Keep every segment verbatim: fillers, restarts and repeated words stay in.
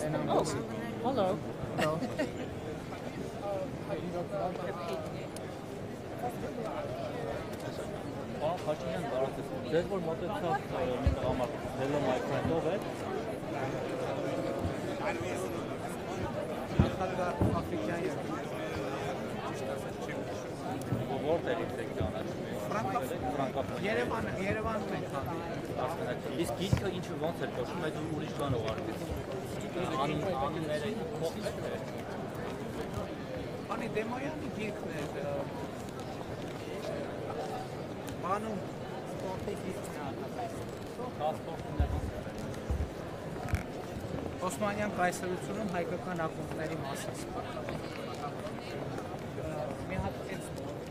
And I'm Oh, Lucy. hello. Hello. Aa, kaçıncı artık? Bezbol motosiklet ama hello my friend over. Ankara'da Afrikan yakın. Bu orta yüksek yani. Franka. Franka. Yerevan, Yerevan mekanı. Իսկ գիրքը ինչը ոնց էր կոչվում, այդ ուրիշ բան ուղարկեց։ Ան անները փոխել է։ Ani Demoyani գիրքն է։ Բանում սպորտի գիրքն է արտադրել։ Պասպորտն է։ Օսմանյան կայսրությունում հայկական ակումբների մասը։ Մի հատ էս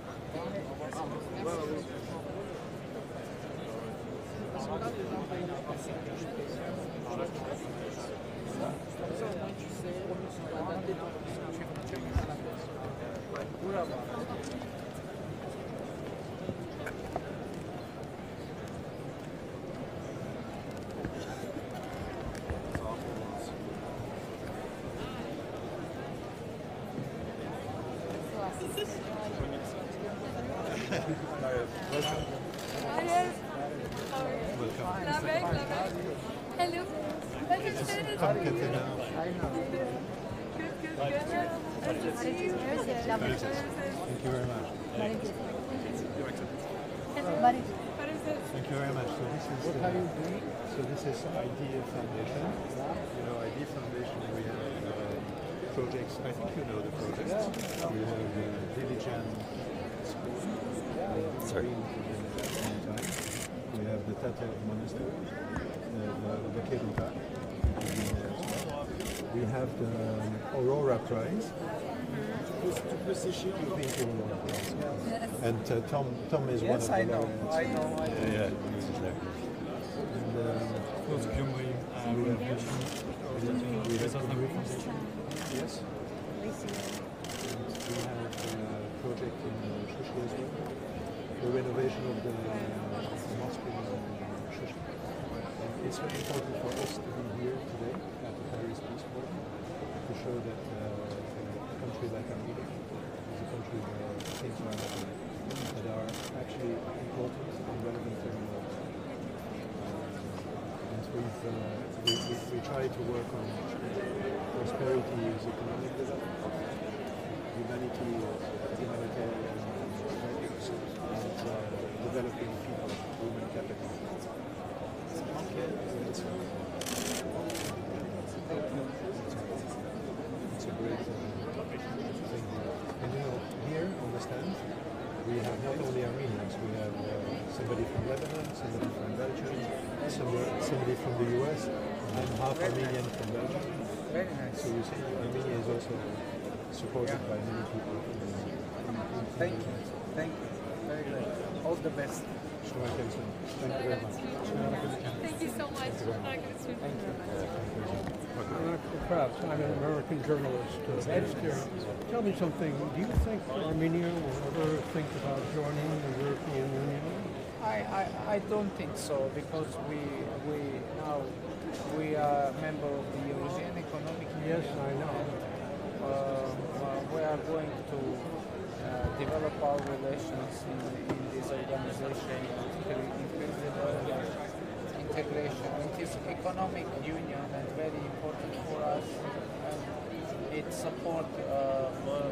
Hello. Come, Katina. Good, good, good. Nice to see you. Thank you very much. What is it? Thank you very much. So this is What uh, are you doing? so this is Idea Foundation. You know, Idea Foundation. We have uh, projects. I think you know the projects. We have uh, Diligent School. Uh, Sorry. We have the Tatev Monastery. Uh, the the Keduka. We have the um, Aurora Prize. You've been to Aurora Prize. And uh, Tom, Tom is one Yes, of the I know. laureates. I know. I know. Yeah, exactly. And, um, we have, we have Kumri Foundation. Yes. And we have a project in uh, Shushi as well. The renovation of the uh, mosque in uh, Shushi. And it's very important for us to be here today at the Paris Peace Forum to show that uh, a country like Armenia is a country where things are happening that are actually important and relevant to the world. And we've, uh, we, we, we try to work on prosperity is economic development, humanity is humanitarian values, and uh, developing people, human capital. It's, it's a great uh, thing. And you know, here on the stand, we have not only Armenians, we have uh, somebody from Lebanon, somebody from Belgium, somebody, somebody from the U S, and half Armenian from Belgium. Very nice. So you see, Armenia is also supported by many people. In, in, in Thank you. Thank you. Very good. All the best. Shema Kelsen. Thank you very much. Thank you so much. Thank you. Perhaps I'm an American journalist uh, based here. Tell me something. Do you think Armenia will ever think about joining the European Union? I, I, I don't think so because we we now we are a member of the European Economic Union. Yes, I know. Uh, uh, we are going to uh, develop our relations in, in this organization, incre- increase the level of integration. It is economic union and very important for us. And it supports uh,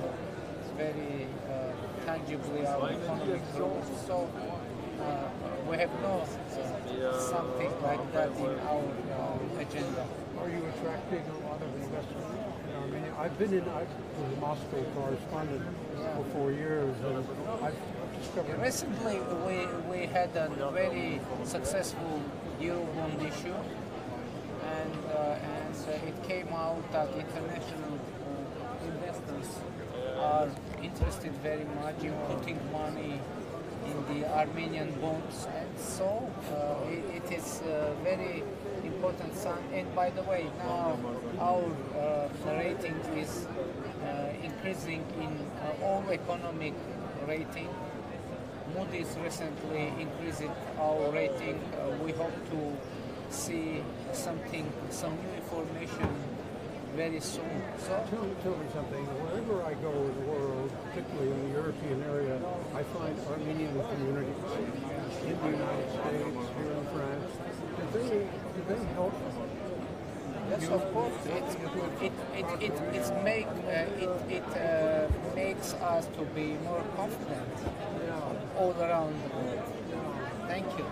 very uh, tangibly our economic growth. So uh, we have no uh, something like that in our uh, agenda. Are you attracting a lot of investment in Armenia? I've been in, I was a Moscow correspondent for four years, and I've discovered... Recently, we, we had a very successful Eurobond issue, and, uh, and uh, it came out that international uh, investors are interested very much in putting money in the Armenian bonds, and so uh, it, it is uh, very important sign. And by the way, now our uh, rating is uh, increasing in uh, all economic rating. Moody's recently increased our rating. Uh, we hope to see something, some new information very soon. So Tell, tell me something. Wherever I go in the world, particularly in the European area, I find Armenian communities in the United States, here in France. Do they, do they help? yes, of course, it it it it it's make uh, it it uh, makes us to be more confident Yeah. all around the world. Thank you.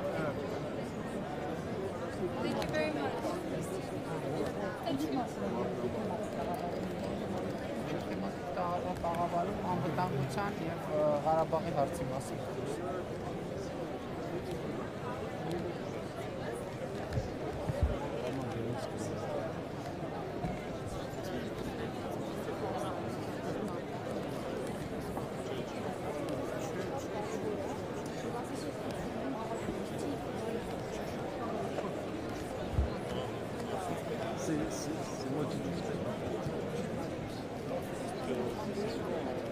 Thank you very much. Thank you. Տաղավարում անվտանգության եւ ը, Ղարաբաղի հարցի մասին։ C'est c'est- c'est moi qui dis.